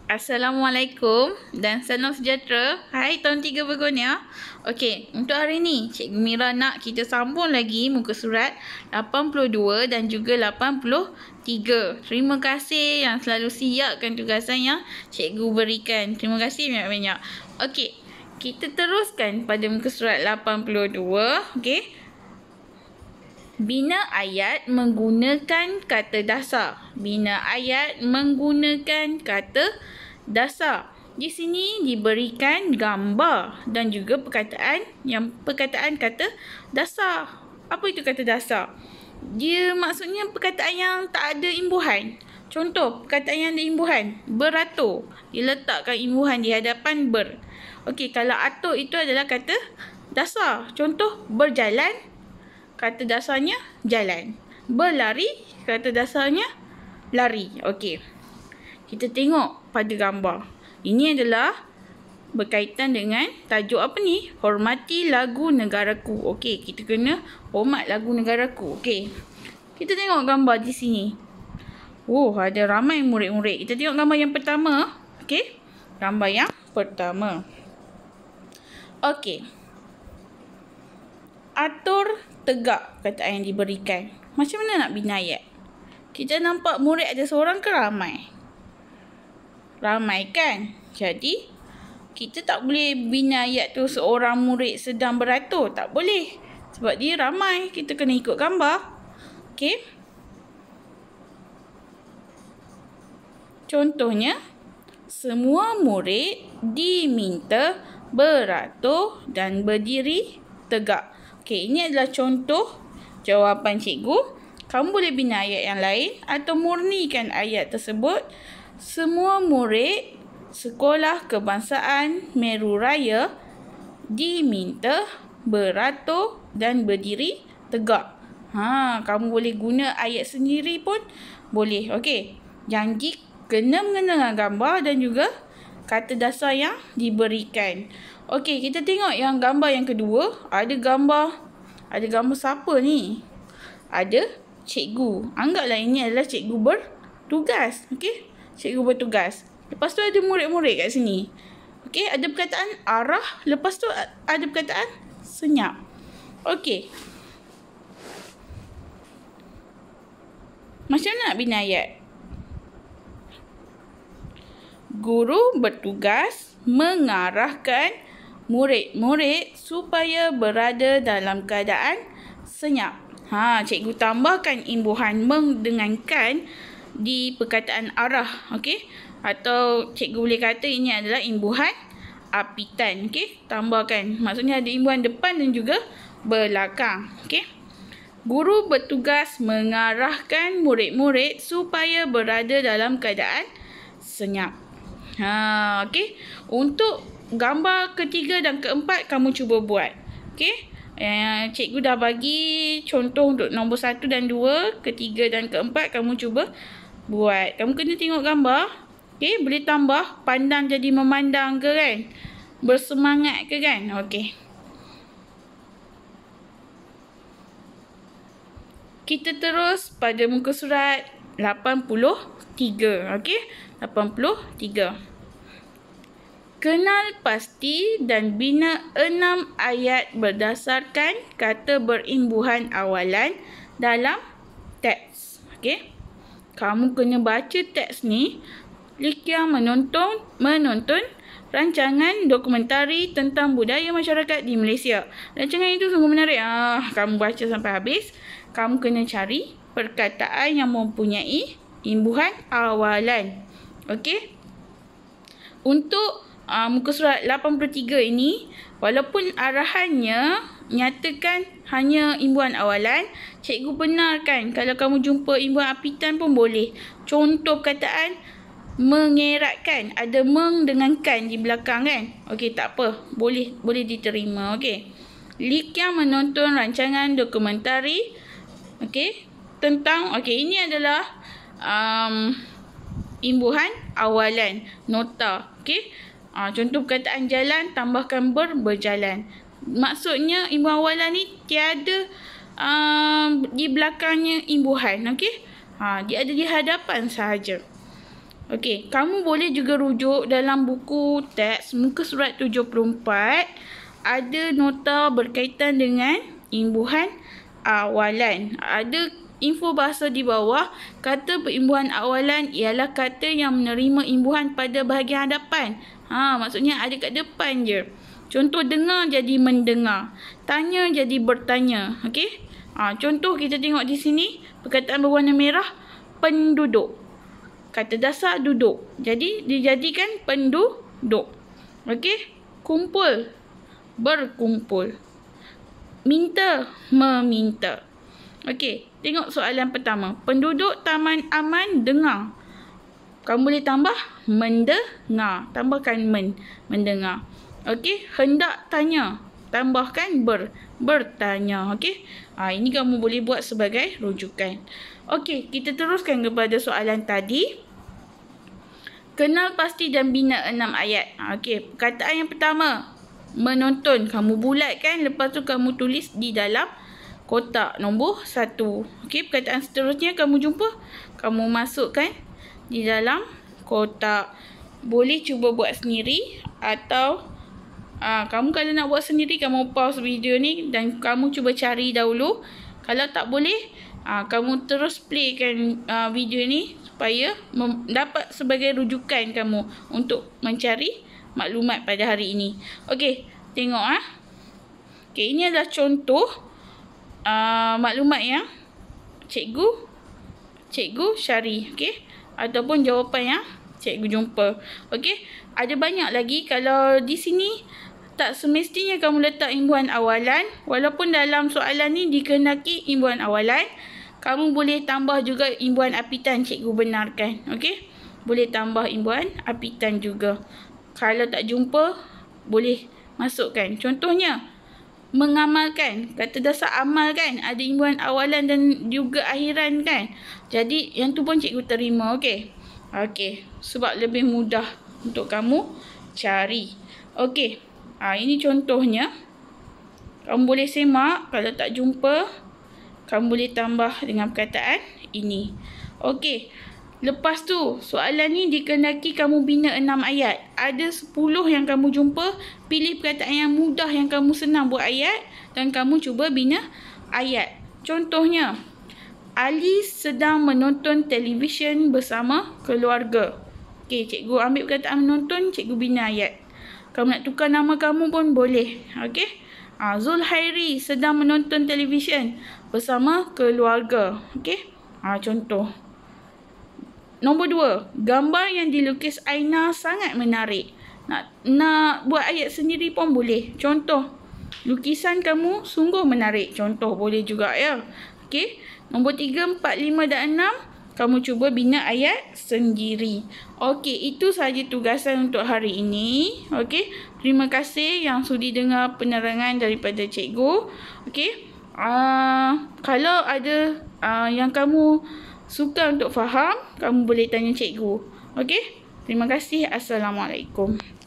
Assalamualaikum dan salam sejahtera. Hai tahun 3 Begonia. Okey, untuk hari ni Cikgu Mira nak kita sambung lagi muka surat 82 dan juga 83. Terima kasih yang selalu siapkan tugasan yang cikgu berikan. Terima kasih banyak-banyak. Okey, kita teruskan pada muka surat 82. Okey. Bina ayat menggunakan kata dasar. Bina ayat menggunakan kata dasar. Di sini diberikan gambar dan juga perkataan kata dasar. Apa itu kata dasar? Dia maksudnya perkataan yang tak ada imbuhan. Contoh, perkataan yang ada imbuhan. Beratur. Diletakkan imbuhan di hadapan ber. Okey, kalau atur itu adalah kata dasar. Contoh, berjalan. Kata dasarnya jalan. Berlari, kata dasarnya lari. Okey. Kita tengok pada gambar. Ini adalah berkaitan dengan tajuk apa ni? Hormati lagu negaraku. Okey, kita kena hormat lagu negaraku. Okey. Kita tengok gambar di sini. Oh, ada ramai murid-murid. Kita tengok gambar yang pertama. Okey. Gambar yang pertama. Okey. Atur tegak perkataan yang diberikan. Macam mana nak bina ayat? Kita nampak murid ada seorang ke ramai? Ramai kan? Jadi, kita tak boleh bina ayat tu seorang murid sedang beratur. Tak boleh. Sebab dia ramai. Kita kena ikut gambar. Okey. Contohnya, semua murid diminta beratur dan berdiri tegak. Okey, ini adalah contoh jawapan cikgu. Kamu boleh bina ayat yang lain atau murnikan ayat tersebut. Semua murid Sekolah Kebangsaan Meru Raya diminta beratur dan berdiri tegak. Kamu boleh guna ayat sendiri pun boleh. Okey. Janji kena mengenal gambar dan juga kata dasar yang diberikan. Okey, kita tengok yang gambar yang kedua. Ada gambar siapa ni? Ada cikgu. Anggaplah ini adalah cikgu bertugas. Okey, cikgu bertugas. Lepas tu ada murid-murid kat sini. Okey, ada perkataan arah. Lepas tu ada perkataan senyap. Okey. Macam mana nak bina ayat? Guru bertugas mengarahkan murid-murid supaya berada dalam keadaan senyap. Cikgu tambahkan imbuhan meng dengan kan di perkataan arah. Okey. Atau cikgu boleh kata ini adalah imbuhan apitan. Okey. Tambahkan. Maksudnya ada imbuhan depan dan juga belakang. Okey. Guru bertugas mengarahkan murid-murid supaya berada dalam keadaan senyap. Okey. Untuk gambar ketiga dan keempat kamu cuba buat. Okey. Cikgu dah bagi contoh untuk nombor 1 dan 2, ketiga dan keempat kamu cuba buat. Kamu kena tengok gambar. Okey, boleh tambah pandang jadi memandang ke kan? Bersemangat ke kan? Okey. Kita terus pada muka surat 83. Okey, 83. Kenal pasti dan bina 6 ayat berdasarkan kata berimbuhan awalan dalam teks. Okey. Kamu kena baca teks ni. Likia menonton rancangan dokumentari tentang budaya masyarakat di Malaysia. Rancangan itu sungguh menarik. Kamu baca sampai habis. Kamu kena cari perkataan yang mempunyai imbuhan awalan. Okey. Untuk muka surat 83 ini, walaupun arahannya nyatakan hanya imbuhan awalan, cikgu benarkan kalau kamu jumpa imbuhan apitan pun boleh. Contoh perkataan mengeratkan, ada meng dengan kan di belakang kan? Okey, tak apa. Boleh diterima. Okey. Likia menonton rancangan dokumentari tentang ini adalah imbuhan awalan, nota. Okey. Contoh perkataan jalan, tambahkan berjalan. Maksudnya imbuhan awalan ni tiada di belakangnya imbuhan. Okey. Dia ada di hadapan sahaja. Okey, kamu boleh juga rujuk dalam buku teks muka surat 74. Ada nota berkaitan dengan imbuhan awalan. Ada info bahasa di bawah. Kata perimbuhan awalan ialah kata yang menerima imbuhan pada bahagian hadapan. Maksudnya ada kat depan je. Contoh dengar jadi mendengar. Tanya jadi bertanya. Okey? Contoh kita tengok di sini. Perkataan berwarna merah. Penduduk. Kata dasar duduk. Jadi dijadikan penduduk. Okey? Kumpul. Berkumpul. Minta. Meminta. Okey. Tengok soalan pertama. Penduduk Taman Aman dengar. Kamu boleh tambah mendengar. Tambahkan mendengar. Okey. Hendak tanya. Tambahkan bertanya. Okey. Ini kamu boleh buat sebagai rujukan. Okey. Kita teruskan kepada soalan tadi. Kenal pasti dan bina 6 ayat. Okey. Perkataan yang pertama. Menonton. Kamu bulatkan. Lepas tu kamu tulis di dalam kotak nombor 1. Okey, perkataan seterusnya kamu jumpa, kamu masukkan di dalam kotak. Boleh cuba buat sendiri atau kamu kalau nak buat sendiri, kamu pause video ni dan kamu cuba cari dahulu. Kalau tak boleh, kamu terus playkan video ni supaya dapat sebagai rujukan kamu untuk mencari maklumat pada hari ini. Okey, tengok Okey, ini adalah contoh maklumat yang cikgu syari, okey, ataupun jawapan yang cikgu jumpa. Okey, ada banyak lagi. Kalau di sini tak semestinya kamu letak imbuhan awalan, walaupun dalam soalan ni dikehendaki imbuhan awalan, kamu boleh tambah juga imbuhan apitan, cikgu benarkan. Okey, boleh tambah imbuhan apitan juga. Kalau tak jumpa, boleh masukkan. Contohnya mengamalkan, kata dasar amal kan, ada imbuhan awalan dan juga akhiran kan. Jadi yang tu pun cikgu terima. Okey. Okey, sebab lebih mudah untuk kamu cari. Okey. Ini contohnya. Kamu boleh semak. Kalau tak jumpa, kamu boleh tambah dengan perkataan ini. Okey. Lepas tu, soalan ni dikehendaki kamu bina 6 ayat. Ada 10 yang kamu jumpa. Pilih perkataan yang mudah, yang kamu senang buat ayat. Dan kamu cuba bina ayat. Contohnya, Ali sedang menonton televisyen bersama keluarga. Okey, cikgu ambil perkataan menonton, cikgu bina ayat. Kamu nak tukar nama kamu pun boleh. Okey. Zulhairi sedang menonton televisyen bersama keluarga. Okey. Contoh. Nombor 2, gambar yang dilukis Aina sangat menarik. Nak buat ayat sendiri pun boleh. Contoh, lukisan kamu sungguh menarik. Contoh boleh juga ya. Okey. Nombor 3, 4, 5 dan 6, kamu cuba bina ayat sendiri. Okey, itu sahaja tugasan untuk hari ini. Okey. Terima kasih yang sudi dengar penerangan daripada cikgu. Okey. Kalau ada yang kamu suka untuk faham, kamu boleh tanya cikgu. Okey? Terima kasih. Assalamualaikum.